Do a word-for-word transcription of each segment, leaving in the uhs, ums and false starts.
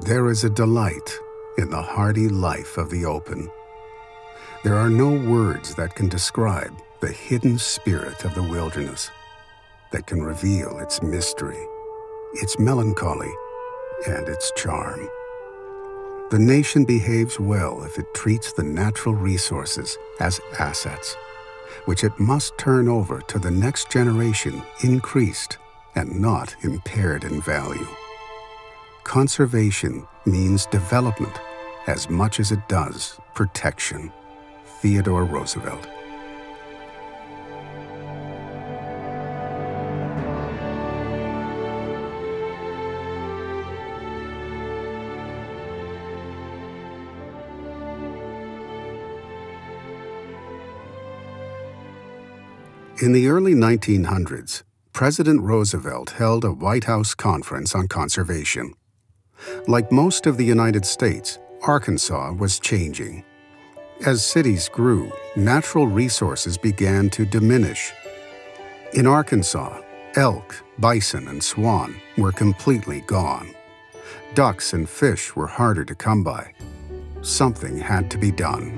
There is a delight in the hardy life of the open. There are no words that can describe the hidden spirit of the wilderness, that can reveal its mystery, its melancholy, and its charm. The nation behaves well if it treats the natural resources as assets, which it must turn over to the next generation increased and not impaired in value. Conservation means development as much as it does protection. Theodore Roosevelt. In the early nineteen hundreds, President Roosevelt held a White House conference on conservation. Like most of the United States, Arkansas was changing. As cities grew, natural resources began to diminish. In Arkansas, elk, bison, and swan were completely gone. Ducks and fish were harder to come by. Something had to be done.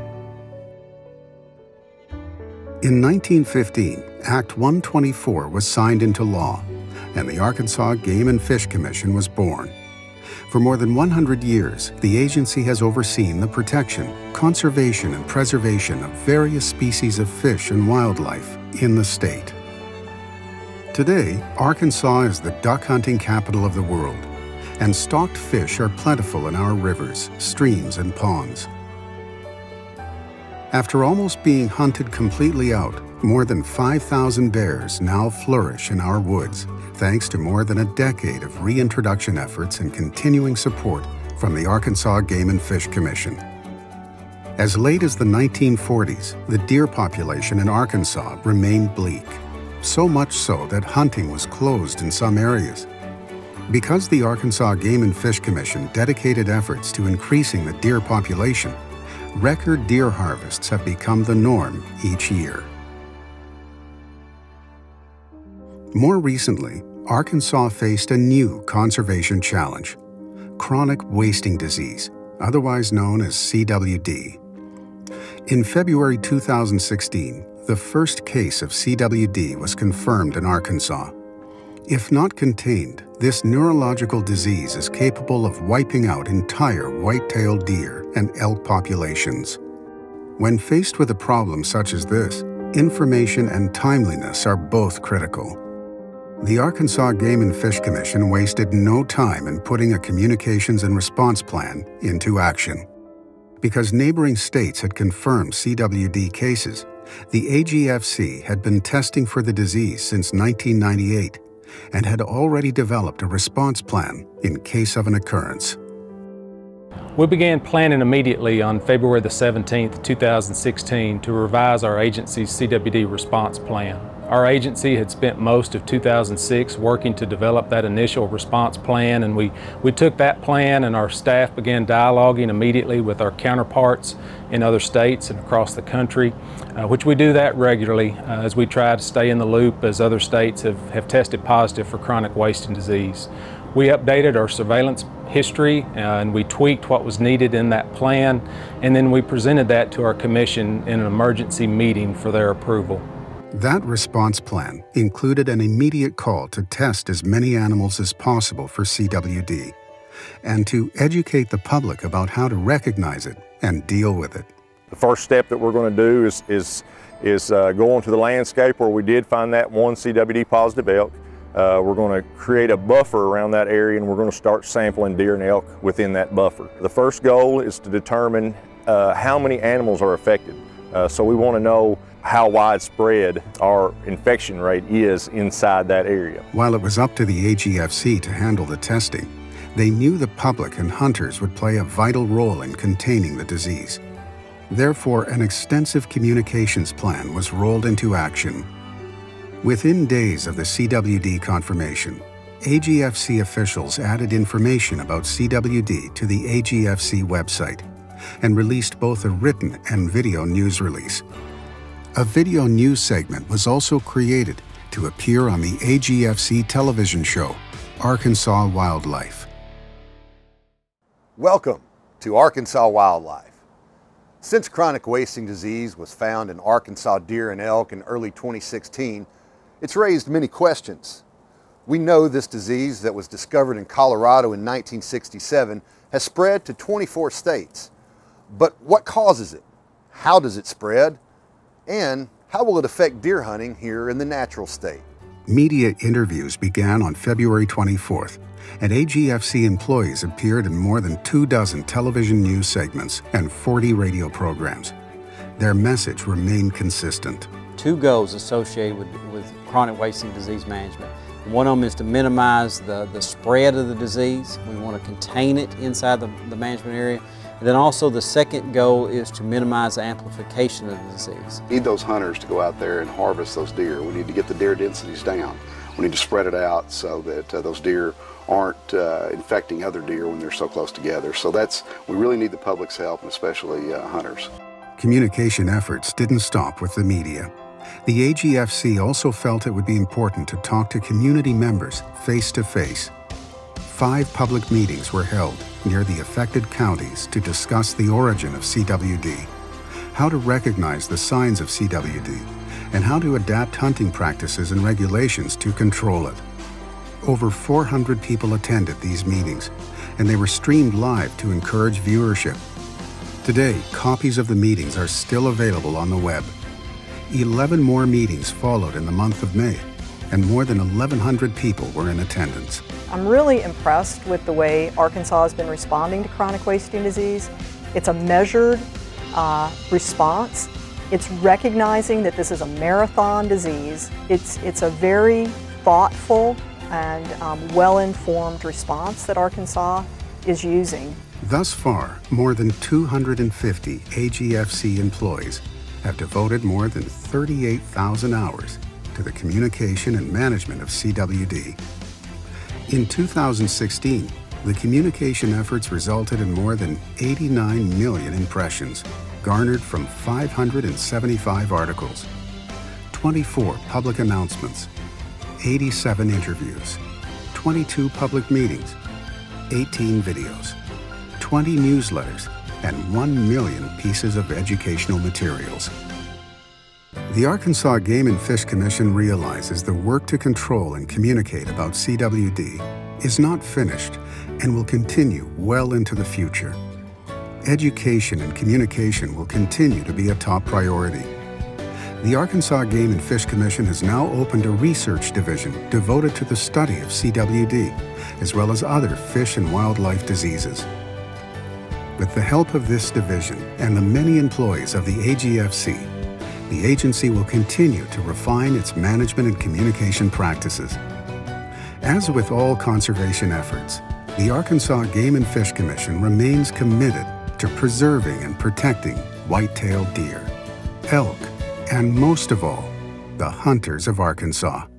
In nineteen fifteen, Act one twenty-four was signed into law, and the Arkansas Game and Fish Commission was born. For more than one hundred years, the agency has overseen the protection, conservation, and preservation of various species of fish and wildlife in the state. Today, Arkansas is the duck hunting capital of the world, and stocked fish are plentiful in our rivers, streams, and ponds. After almost being hunted completely out, more than five thousand bears now flourish in our woods, thanks to more than a decade of reintroduction efforts and continuing support from the Arkansas Game and Fish Commission. As late as the nineteen forties, the deer population in Arkansas remained bleak, so much so that hunting was closed in some areas. Because the Arkansas Game and Fish Commission dedicated efforts to increasing the deer population, record deer harvests have become the norm each year. More recently, Arkansas faced a new conservation challenge: chronic wasting disease, otherwise known as C W D. In February two thousand sixteen, the first case of C W D was confirmed in Arkansas. If not contained, this neurological disease is capable of wiping out entire white-tailed deer and elk populations. When faced with a problem such as this, information and timeliness are both critical. The Arkansas Game and Fish Commission wasted no time in putting a communications and response plan into action. Because neighboring states had confirmed C W D cases, the A G F C had been testing for the disease since nineteen ninety-eight and had already developed a response plan in case of an occurrence. We began planning immediately on February the seventeenth, two thousand sixteen to revise our agency's C W D Response Plan. Our agency had spent most of two thousand six working to develop that initial response plan, and we, we took that plan and our staff began dialoguing immediately with our counterparts in other states and across the country, uh, which we do that regularly uh, as we try to stay in the loop as other states have, have tested positive for chronic wasting disease. We updated our surveillance history uh, and we tweaked what was needed in that plan, and then we presented that to our commission in an emergency meeting for their approval. That response plan included an immediate call to test as many animals as possible for C W D and to educate the public about how to recognize it and deal with it. The first step that we're going to do is, is, is uh, go onto the landscape where we did find that one C W D positive elk. Uh, we're going to create a buffer around that area, and we're going to start sampling deer and elk within that buffer. The first goal is to determine uh, how many animals are affected. Uh, so we want to know how widespread our infection rate is inside that area. While it was up to the A G F C to handle the testing, they knew the public and hunters would play a vital role in containing the disease. Therefore, an extensive communications plan was rolled into action. Within days of the C W D confirmation, A G F C officials added information about C W D to the A G F C website and released both a written and video news release. A video news segment was also created to appear on the A G F C television show, Arkansas Wildlife. Welcome to Arkansas Wildlife. Since chronic wasting disease was found in Arkansas deer and elk in early twenty sixteen, it's raised many questions. We know this disease that was discovered in Colorado in nineteen sixty-seven has spread to twenty-four states. But what causes it? How does it spread? And how will it affect deer hunting here in the natural state? Media interviews began on February twenty-fourth, and A G F C employees appeared in more than two dozen television news segments and forty radio programs. Their message remained consistent. Two goals associated with, with chronic wasting disease management. One of them is to minimize the, the spread of the disease. We want to contain it inside the, the management area. And then also the second goal is to minimize the amplification of the disease. We need those hunters to go out there and harvest those deer. We need to get the deer densities down. We need to spread it out so that uh, those deer aren't uh, infecting other deer when they're so close together. So that's, we really need the public's help, and especially uh, hunters. Communication efforts didn't stop with the media. The A G F C also felt it would be important to talk to community members face to face. Five public meetings were held near the affected counties to discuss the origin of C W D, how to recognize the signs of C W D, and how to adapt hunting practices and regulations to control it. Over four hundred people attended these meetings, and they were streamed live to encourage viewership. Today, copies of the meetings are still available on the web. Eleven more meetings followed in the month of May, and more than eleven hundred people were in attendance. I'm really impressed with the way Arkansas has been responding to chronic wasting disease. It's a measured uh, response. It's recognizing that this is a marathon disease. It's, it's a very thoughtful and um, well-informed response that Arkansas is using. Thus far, more than two hundred fifty A G F C employees have devoted more than thirty-eight thousand hours to the communication and management of C W D. In two thousand sixteen, the communication efforts resulted in more than eighty-nine million impressions, garnered from five hundred seventy-five articles, twenty-four public announcements, eighty-seven interviews, twenty-two public meetings, eighteen videos, twenty newsletters, and one million pieces of educational materials. The Arkansas Game and Fish Commission realizes the work to control and communicate about C W D is not finished and will continue well into the future. Education and communication will continue to be a top priority. The Arkansas Game and Fish Commission has now opened a research division devoted to the study of C W D, as well as other fish and wildlife diseases. With the help of this division and the many employees of the A G F C, the agency will continue to refine its management and communication practices. As with all conservation efforts, the Arkansas Game and Fish Commission remains committed to preserving and protecting white-tailed deer, elk, and most of all, the hunters of Arkansas.